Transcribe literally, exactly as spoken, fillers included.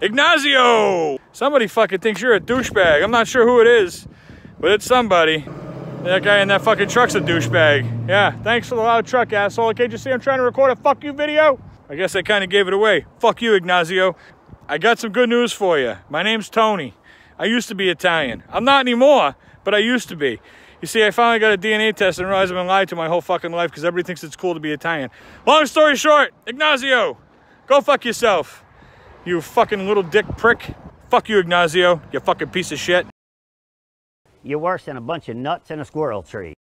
Ignazio! Somebody fucking thinks you're a douchebag. I'm not sure who it is, but it's somebody. That guy in that fucking truck's a douchebag. Yeah, thanks for the loud truck, asshole. Can't you see I'm trying to record a fuck you video? I guess I kind of gave it away. Fuck you, Ignazio. I got some good news for you. My name's Tony. I used to be Italian. I'm not anymore, but I used to be. You see, I finally got a D N A test and realized I've been lied to my whole fucking life because everybody thinks it's cool to be Italian. Long story short, Ignazio, go fuck yourself. You fucking little dick prick. Fuck you, Ignazio, you fucking piece of shit. You're worse than a bunch of nuts in a squirrel tree.